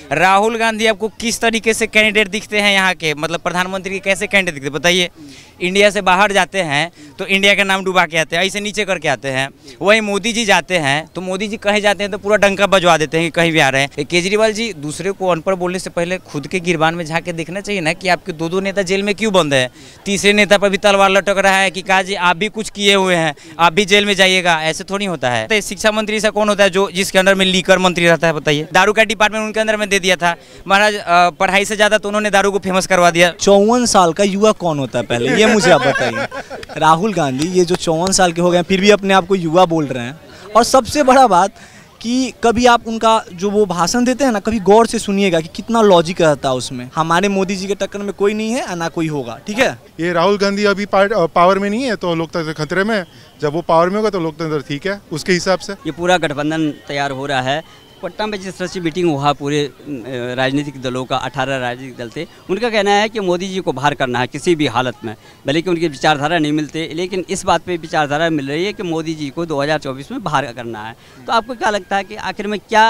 राहुल गांधी आपको किस तरीके से कैंडिडेट दिखते हैं यहाँ के, मतलब प्रधानमंत्री के कैसे कैंडिडेट दिखते हैं बताइए। इंडिया से बाहर जाते हैं तो इंडिया का नाम डुबा के आते हैं, ऐसे नीचे करके आते हैं। वहीं मोदी जी जाते हैं तो मोदी जी कहीं जाते हैं तो पूरा डंका बजवा देते हैं कि कहीं भी आ रहे हैं। केजरीवाल जी, दूसरे को अनपढ़ बोलने से पहले खुद के गिरबान में झाँक के देखना चाहिए ना कि आपके दो नेता जेल में क्यों बंद है। तीसरे नेता पर भी तलवार लटक रहा है कि कहा जी आप भी कुछ किए हुए हैं, आप भी जेल में जाइएगा, ऐसे थोड़ी होता है। तो शिक्षा मंत्री ऐसा कौन होता है जो जिसके अंदर में लीकर मंत्री रहता है बताइए। दारू का डिपार्टमेंट उनके अंदर में दे दिया था महाराज, पढ़ाई से ज्यादा तो उन्होंने दारू को फेमस करवा दिया। 54 साल का युवा कौन होता है पहले ये मुझे आप बताइए। राहुल गांधी ये जो 54 साल के हो गए फिर भी अपने आप को युवा बोल रहे हैं। और सबसे बड़ा बात कि कभी आप उनका जो वो भाषण देते हैं ना, कभी गौर से सुनिएगा कि कितना लॉजिक रहता है उसमें। हमारे मोदी जी के टक्कर में कोई नहीं है ना कोई होगा, ठीक है। ये राहुल गांधी अभी पावर में नहीं है तो लोकतंत्र खतरे में, जब वो पावर में होगा तो लोकतंत्र ठीक है उसके हिसाब से। ये पूरा गठबंधन तैयार हो रहा है। पटना में जिस तरह से मीटिंग हुआ पूरे राजनीतिक दलों का, 18 राजनीतिक दल थे, उनका कहना है कि मोदी जी को बाहर करना है किसी भी हालत में, भले कि उनकी विचारधारा नहीं मिलते, लेकिन इस बात पे विचारधारा मिल रही है कि मोदी जी को 2024 में बाहर करना है। तो आपको क्या लगता है कि आखिर में क्या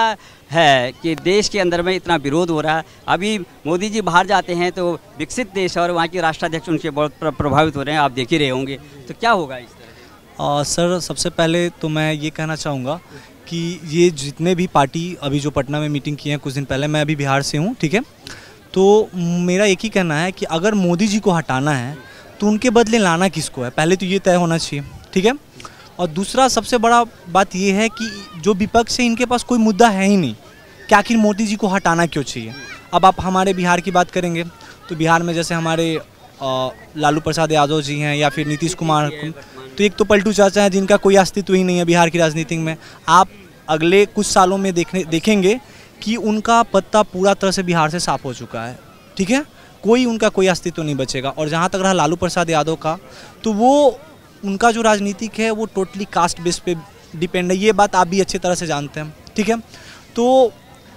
है कि देश के अंदर में इतना विरोध हो रहा है? अभी मोदी जी बाहर जाते हैं तो विकसित देश और वहाँ के राष्ट्राध्यक्ष उनसे बहुत प्रभावित हो रहे हैं, आप देख ही रहे होंगे। तो क्या होगा इस तरह? सर सबसे पहले तो मैं ये कहना चाहूँगा कि ये जितने भी पार्टी अभी जो पटना में मीटिंग की है कुछ दिन पहले, मैं अभी बिहार से हूँ, ठीक है। तो मेरा एक ही कहना है कि अगर मोदी जी को हटाना है तो उनके बदले लाना किसको है, पहले तो ये तय होना चाहिए, ठीक है। और दूसरा सबसे बड़ा बात ये है कि जो विपक्ष है इनके पास कोई मुद्दा है ही नहीं कि आखिर मोदी जी को हटाना क्यों चाहिए। अब आप हमारे बिहार की बात करेंगे तो बिहार में जैसे हमारे लालू प्रसाद यादव जी हैं या फिर नीतीश कुमार, तो एक तो पलटू चाचा हैं जिनका कोई अस्तित्व ही नहीं है बिहार की राजनीति में। आप अगले कुछ सालों में देखेंगे कि उनका पत्ता पूरा तरह से बिहार से साफ हो चुका है, ठीक है। कोई उनका कोई अस्तित्व नहीं बचेगा। और जहाँ तक रहा लालू प्रसाद यादव का, तो वो उनका जो राजनीतिक है वो टोटली कास्ट बेस पे डिपेंड है, ये बात आप भी अच्छी तरह से जानते हैं, ठीक है। तो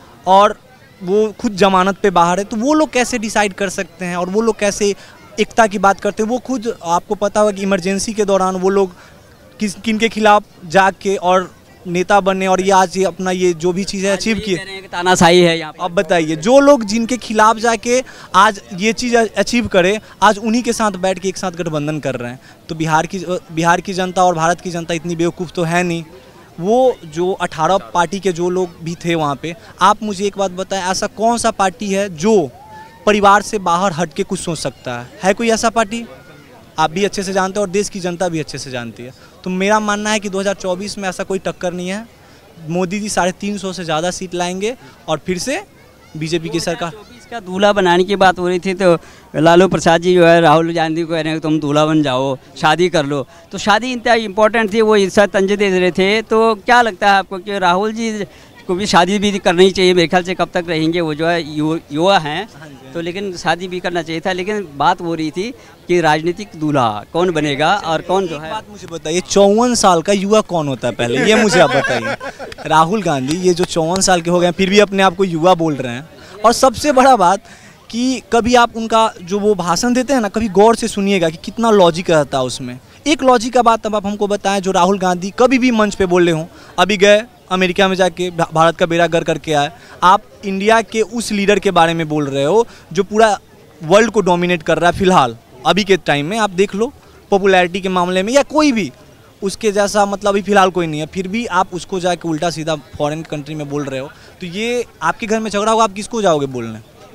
और वो खुद जमानत पे बाहर है, तो वो लोग कैसे डिसाइड कर सकते हैं और वो लोग कैसे एकता की बात करते हैं। वो खुद आपको पता होगा कि इमरजेंसी के दौरान वो लोग किन के खिलाफ जाग के और नेता बने और ये आज ये अपना ये जो भी चीज़ है अचीव की, तानाशाही है यहाँ। अब बताइए जो लोग जिनके खिलाफ जाके आज ये चीज़ अचीव करे, आज उन्हीं के साथ बैठ के एक साथ गठबंधन कर रहे हैं। तो बिहार की जनता और भारत की जनता इतनी बेवकूफ़ तो है नहीं। वो जो 18 पार्टी के जो लोग भी थे वहाँ पे, आप मुझे एक बात बताएं, ऐसा कौन सा पार्टी है जो परिवार से बाहर हट के कुछ सोच सकता है कोई ऐसा पार्टी? आप भी अच्छे से जानते हैं और देश की जनता भी अच्छे से जानती है। तो मेरा मानना है कि 2024 में ऐसा कोई टक्कर नहीं है। मोदी जी 350 से ज़्यादा सीट लाएंगे और फिर से बीजेपी की सरकार। इसका दूल्हा बनाने की बात हो रही थी तो लालू प्रसाद जी जो है राहुल गांधी को कह रहे हैं तुम दूल्हा बन जाओ, शादी कर लो। तो शादी इतना इम्पोर्टेंट थी, वो इसका तंज दे रहे थे। तो क्या लगता है आपको कि राहुल जी को भी शादी भी करनी चाहिए? मेरे ख्याल से कब तक रहेंगे वो जो है युवा हैं, तो लेकिन शादी भी करना चाहिए था। लेकिन बात हो रही थी कि राजनीतिक दूल्हा कौन बनेगा और कौन जो है। बात मुझे बताइए, 54 साल का युवा कौन होता है पहले ये मुझे आप बताइए। राहुल गांधी ये जो 54 साल के हो गए फिर भी अपने आप को युवा बोल रहे हैं। और सबसे बड़ा बात कि कभी आप उनका जो वो भाषण देते हैं ना, कभी गौर से सुनिएगा कि कितना लॉजिक रहता है उसमें। एक लॉजिक का बात अब आप हमको बताएं जो राहुल गांधी कभी भी मंच पे बोल रहे हों। अभी गए अमेरिका में जाके भारत का बेड़ा गर्क करके आए। आप इंडिया के उस लीडर के बारे में बोल रहे हो जो पूरा वर्ल्ड को डोमिनेट कर रहा है फिलहाल अभी के टाइम में। आप देख लो पॉपुलैरिटी के मामले में या कोई भी उसके जैसा मतलब अभी फिलहाल कोई नहीं है, फिर भी आप उसको जाके उल्टा सीधा फॉरेन कंट्री में बोल रहे हो। तो ये आपके घर में झगड़ा होगा, आप किसको जाओगे बोलने?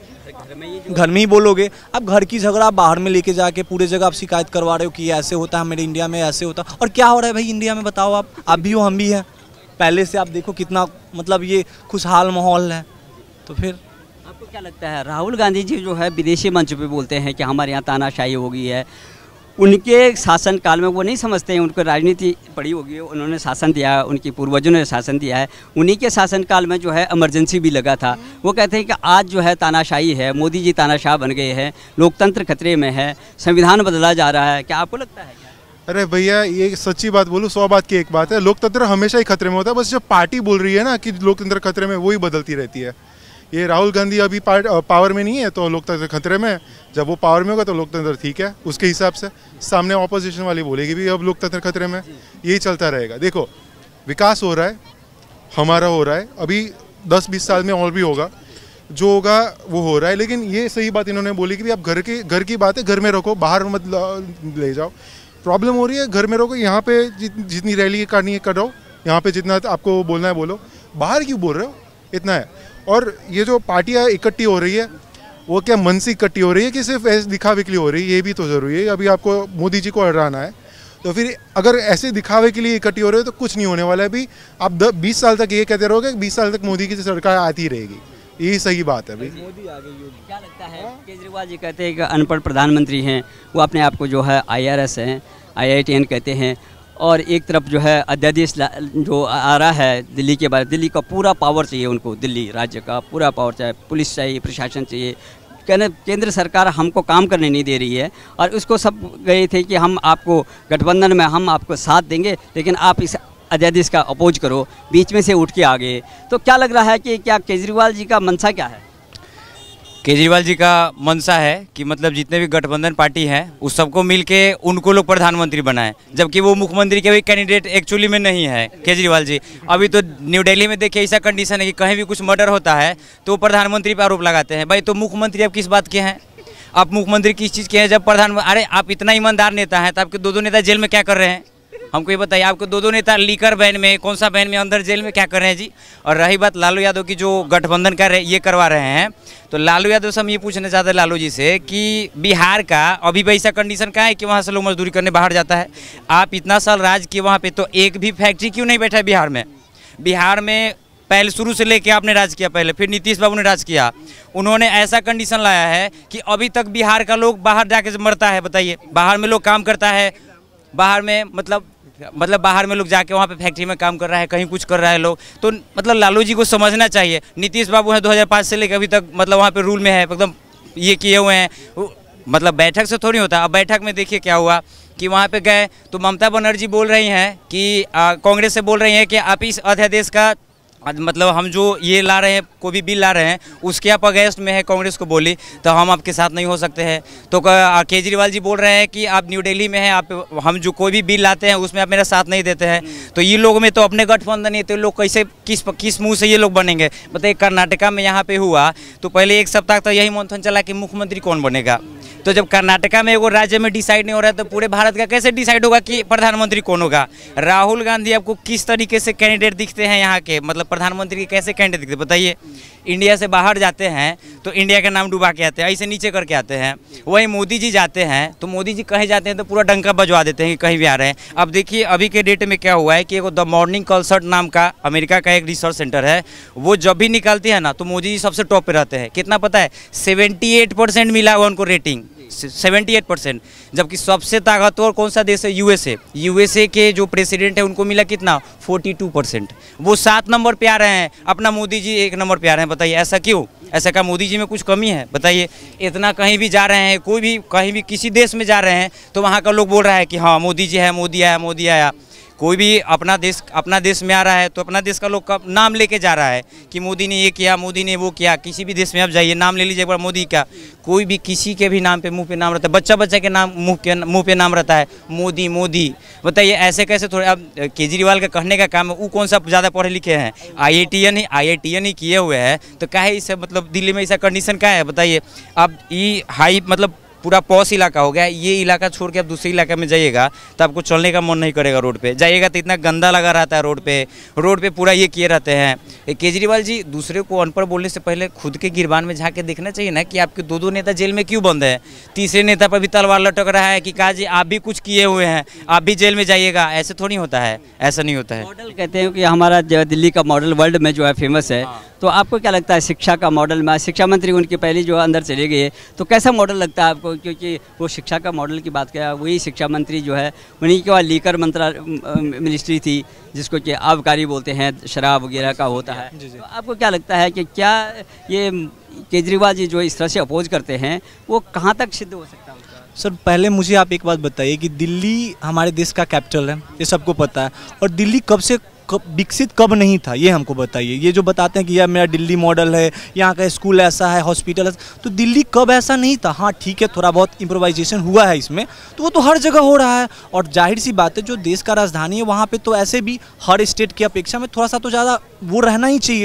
घर में ही बोलोगे। अब घर की झगड़ा बाहर में लेके जाके पूरे जगह आप शिकायत करवा रहे हो कि ये ऐसे होता है, मेरे इंडिया में ऐसे होता। और क्या हो रहा है भाई इंडिया में बताओ आप भी हो हम भी हैं। पहले से आप देखो कितना मतलब ये खुशहाल माहौल है। तो फिर आपको क्या लगता है राहुल गांधी जी जो है विदेशी मंच पे बोलते हैं कि हमारे यहाँ तानाशाही हो गई है, उनके शासन काल में वो नहीं समझते हैं, उनको राजनीति पड़ी होगी, उन्होंने शासन दिया है, उनके पूर्वजों ने शासन दिया है, उन्हीं के शासन काल में जो है इमरजेंसी भी लगा था। वो कहते हैं कि आज जो है तानाशाही है, मोदी जी तानाशाह बन गए हैं, लोकतंत्र खतरे में है, संविधान बदला जा रहा है। क्या आपको लगता है? अरे भैया ये सच्ची बात बोलूँ 100 बात की एक बात है, लोकतंत्र हमेशा ही खतरे में होता है। बस जब पार्टी बोल रही है ना कि लोकतंत्र खतरे में, वही बदलती रहती है। ये राहुल गांधी अभी पावर में नहीं है तो लोकतंत्र खतरे में, जब वो पावर में होगा तो लोकतंत्र ठीक है उसके हिसाब से। सामने ऑपोजिशन वाली बोलेगी भी अब लोकतंत्र खतरे में, यही चलता रहेगा। देखो विकास हो रहा है, हमारा हो रहा है, अभी 10-20 साल में और भी होगा। जो होगा वो हो रहा है। लेकिन ये सही बात इन्होंने बोली कि भी आप घर की बात है घर में रखो, बाहर मत ले जाओ। प्रॉब्लम हो रही है घर में रखो, यहाँ पे जितनी रैली करनी है करो, यहाँ पे जितना आपको बोलना है बोलो, बाहर क्यों बोल रहे हो, इतना है। और ये जो पार्टियाँ इकट्ठी हो रही है वो क्या मन से इकट्ठी हो रही है कि सिर्फ ऐसे दिखावे के लिए हो रही है, ये भी तो ज़रूरी है। अभी आपको मोदी जी को हराना है तो फिर अगर ऐसे दिखावे के लिए इकट्ठी हो रहे हो तो कुछ नहीं होने वाला है। अभी आप 20 साल तक ये कहते रहोगे, 20 साल तक मोदी की सरकार आती रहेगी, यही सही बात है। अभी मोदी आगे क्या लगता है? केजरीवाल जी कहते हैं कि अनपढ़ प्रधानमंत्री हैं, वो अपने आप को जो है IRS हैं, IITN कहते हैं, और एक तरफ जो है अध्यादेश जो आ रहा है दिल्ली के बारे, दिल्ली का पूरा पावर चाहिए उनको, दिल्ली राज्य का पूरा पावर चाहिए, पुलिस चाहिए, प्रशासन चाहिए। कहने केंद्र सरकार हमको काम करने नहीं दे रही है, और उसको सब गए थे कि हम आपको गठबंधन में हम आपको साथ देंगे, लेकिन आप इस अध्यादेश का अपोज करो, बीच में से उठ के आ गए। तो क्या लग रहा है कि क्या केजरीवाल जी का मंशा क्या है? केजरीवाल जी का मंशा है कि मतलब जितने भी गठबंधन पार्टी हैं उस सबको मिलके उनको लोग प्रधानमंत्री बनाएं, जबकि वो मुख्यमंत्री के भी कैंडिडेट एक्चुअली में नहीं है केजरीवाल जी। अभी तो न्यू दिल्ली में देखिए ऐसा कंडीशन है कि कहीं भी कुछ मर्डर होता है तो वो प्रधानमंत्री पर आरोप लगाते हैं। भाई तो मुख्यमंत्री आप किस बात के हैं? आप मुख्यमंत्री किस चीज़ के हैं जब प्रधानमंत्री? अरे आप इतना ईमानदार नेता हैं तो आपके दो नेता जेल में क्या कर रहे हैं? हमको ये बताइए, आपके दो नेता लीकर बैन में, कौन सा बैन में, अंदर जेल में क्या कर रहे हैं जी? और रही बात लालू यादव की, जो गठबंधन का ये करवा रहे हैं, तो लालू यादव से हम ये पूछना चाहते हैं लालू जी से कि बिहार का अभी भी ऐसा कंडीशन का है कि वहाँ से लोग मजदूरी करने बाहर जाता है। आप इतना साल राज किए वहाँ पे, तो एक भी फैक्ट्री क्यों नहीं बैठा है बिहार में? बिहार में पहले शुरू से लेके आपने राज किया, पहले फिर नीतीश बाबू ने राज किया, उन्होंने ऐसा कंडीशन लाया है कि अभी तक बिहार का लोग बाहर जाके मरता है। बताइए, बाहर में लोग काम करता है, बाहर में मतलब बाहर में लोग जाके वहाँ पे फैक्ट्री में काम कर रहा है, कहीं कुछ कर रहा है लोग। तो मतलब लालू जी को समझना चाहिए। नीतीश बाबू हैं 2005 से लेकर अभी तक, मतलब वहाँ पे रूल में है, एकदम ये किए हुए हैं। मतलब बैठक से थोड़ी होता। अब बैठक में देखिए क्या हुआ कि वहाँ पे गए तो ममता बनर्जी बोल रही हैं कि कांग्रेस से बोल रही हैं कि आप इस अध्यादेश का मतलब हम जो ये ला रहे हैं, कोई भी बिल ला रहे हैं, उसके आप अगेंस्ट में है, कांग्रेस को बोली तो हम आपके साथ नहीं हो सकते हैं। तो केजरीवाल जी बोल रहे हैं कि आप न्यू दिल्ली में हैं, आप हम जो कोई भी बिल लाते हैं उसमें आप मेरा साथ नहीं देते हैं। तो ये लोग में तो अपने गठबंधन नहीं, तो लोग कैसे किस मुंह से ये लोग बनेंगे? बताइए, कर्नाटका में यहाँ पे हुआ तो पहले एक सप्ताह तो यही मंथन चला कि मुख्यमंत्री कौन बनेगा। तो जब कर्नाटका में एगो राज्य में डिसाइड नहीं हो रहा है तो पूरे भारत का कैसे डिसाइड होगा कि प्रधानमंत्री कौन होगा? राहुल गांधी आपको किस तरीके से कैंडिडेट दिखते हैं यहाँ के, मतलब प्रधानमंत्री के कैसे कैंडिडेट दिखते हैं बताइए? इंडिया से बाहर जाते हैं तो इंडिया का नाम डुबा के आते हैं, ऐसे नीचे करके आते हैं। वहीं मोदी जी जाते हैं तो मोदी जी कहीं जाते हैं तो पूरा डंका बजवा देते हैं कि कहीं भी आ रहे हैं। अब देखिए अभी के डेट में क्या हुआ है कि द मॉर्निंग कंसल्ट नाम का अमेरिका का एक रिसर्च सेंटर है, वो जब भी निकालती है ना तो मोदी जी सबसे टॉप पे रहते हैं। कितना पता है? 78% मिला हुआ उनको रेटिंग, 78%। जबकि सबसे ताकतवर कौन सा देश है? यूएसए के जो प्रेसिडेंट है उनको मिला कितना? 42%। वो 7 नंबर पे आ रहे हैं, अपना मोदी जी 1 नंबर पे आ रहे हैं। बताइए ऐसा क्यों? ऐसा क्या मोदी जी में कुछ कमी है? बताइए, इतना कहीं भी जा रहे हैं, कोई भी कहीं भी किसी देश में जा रहे हैं तो वहाँ का लोग बोल रहा है कि हाँ मोदी जी है, मोदी आया, मोदी आया। कोई भी अपना देश में आ रहा है तो अपना देश का लोग का नाम लेके जा रहा है कि मोदी ने ये किया, मोदी ने वो किया। किसी भी देश में आप जाइए, नाम ले लीजिए एक बार मोदी का, कोई भी किसी के भी नाम पे मुंह पे नाम रहता है, बच्चा के नाम मुंह पे नाम रहता है मोदी मोदी। बताइए ऐसे कैसे? थोड़े अब केजरीवाल का कहने का काम है, वो कौन सा ज़्यादा पढ़े लिखे हैं? IITN ही किए हुए हैं, तो क्या है इससे मतलब दिल्ली में ऐसा कंडीशन क्या है? बताइए। अब ये हाई मतलब पूरा पॉश इलाका हो गया, ये इलाका छोड़ के आप दूसरे इलाके में जाइएगा तो आपको चलने का मन नहीं करेगा। रोड पे जाइएगा तो इतना गंदा लगा रहता है, रोड पे पूरा ये किए रहते हैं। केजरीवाल जी, दूसरे को अनपढ़ बोलने से पहले खुद के गिरबान में झाँक के देखना चाहिए ना कि आपके दो नेता जेल में क्यों बंद है। तीसरे नेता पर भी तलवार लटक रहा है कि कहा जी आप भी कुछ किए हुए हैं, आप भी जेल में जाइएगा। ऐसे थोड़ी होता है, ऐसा नहीं होता है। मॉडल कहते हैं कि हमारा जो दिल्ली का मॉडल वर्ल्ड में जो है फेमस है। तो आपको क्या लगता है शिक्षा का मॉडल में? शिक्षा मंत्री उनकी पहली जो अंदर चले गए, तो कैसा मॉडल लगता है आपको? क्योंकि वो शिक्षा का मॉडल की बात किया, वही शिक्षा मंत्री जो है उन्हीं के बाद लीकर मिनिस्ट्री थी जिसको कि आबकारी बोलते हैं, शराब वगैरह का होता है। तो आपको क्या लगता है कि क्या ये केजरीवाल जी जो इस तरह से अपोज करते हैं वो कहाँ तक सिद्ध हो सकता है? सर पहले मुझे आप एक बात बताइए कि दिल्ली हमारे देश का कैपिटल है, ये सबको पता है, और दिल्ली कब से विकसित कब नहीं था ये हमको बताइए। ये जो बताते हैं कि यार मेरा दिल्ली मॉडल है, यहाँ का स्कूल ऐसा है, हॉस्पिटल ऐसा, तो दिल्ली कब ऐसा नहीं था? हाँ ठीक है, थोड़ा बहुत इम्प्रोवाइजेशन हुआ है इसमें, तो वो तो हर जगह हो रहा है। और जाहिर सी बात है जो देश का राजधानी है वहाँ पे तो ऐसे भी हर स्टेट की अपेक्षा में थोड़ा सा तो ज़्यादा वो रहना ही चाहिए।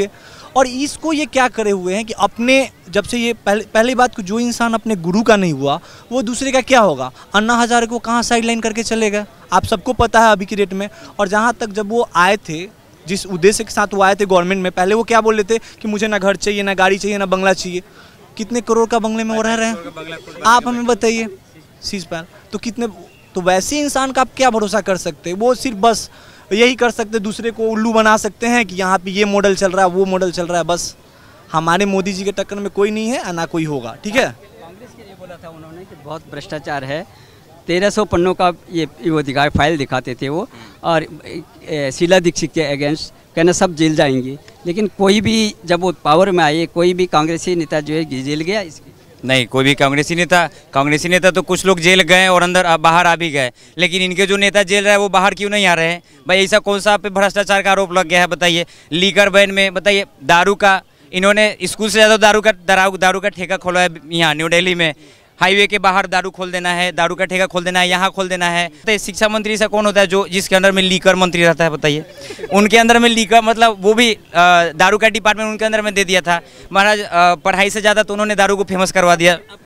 और इसको ये क्या करे हुए हैं कि अपने जब से ये पहली बात को जो इंसान अपने गुरु का नहीं हुआ वो दूसरे का क्या होगा। अन्ना हजारे को कहाँ साइडलाइन करके चले गए, आप सबको पता है अभी की डेट में। और जहाँ तक जब वो आए थे, जिस उद्देश्य के साथ वो आए थे गवर्नमेंट में, पहले वो क्या बोल रहे थे कि मुझे ना घर चाहिए, ना गाड़ी चाहिए, ना बंगला चाहिए। कितने करोड़ का बंगले में वो रह रहे हैं, आप हमें बताइए सीज पैन। तो कितने, तो वैसे इंसान का आप क्या भरोसा कर सकते हैं। वो सिर्फ बस यही कर सकते, दूसरे को उल्लू बना सकते हैं कि यहाँ पे ये मॉडल चल रहा है, वो मॉडल चल रहा है। बस हमारे मोदी जी के टक्कर में कोई नहीं है, ना कोई होगा, ठीक है। कांग्रेस के लिए बोला था उन्होंने कि बहुत भ्रष्टाचार है, 1300 पन्नों का ये वो फाइल दिखाते थे वो, और शीला दीक्षित के अगेंस्ट कहना सब जेल जाएंगे। लेकिन कोई भी जब वो पावर में आए, कोई भी कांग्रेसी नेता जो है जेल गया इसकी नहीं, कोई भी कांग्रेसी नेता तो कुछ लोग जेल गए और अंदर बाहर आ भी गए, लेकिन इनके जो नेता जेल रहे हैं वो बाहर क्यों नहीं आ रहे हैं भाई। ऐसा कौन सा पे भ्रष्टाचार का आरोप लग गया है बताइए। लीकर बैन में बताइए, दारू का इन्होंने स्कूल से ज़्यादा दारू का ठेका खोला है यहाँ न्यू दिल्ली में। हाईवे के बाहर दारू खोल देना है, दारू का ठेका खोल देना है, यहाँ खोल देना है। तो शिक्षा मंत्री ऐसा कौन होता है जो जिसके अंदर में लीकर मंत्री रहता है बताइए। उनके अंदर में लीकर मतलब वो भी दारू का डिपार्टमेंट उनके अंदर में दे दिया था महाराज। पढ़ाई से ज़्यादा तो उन्होंने दारू को फेमस करवा दिया।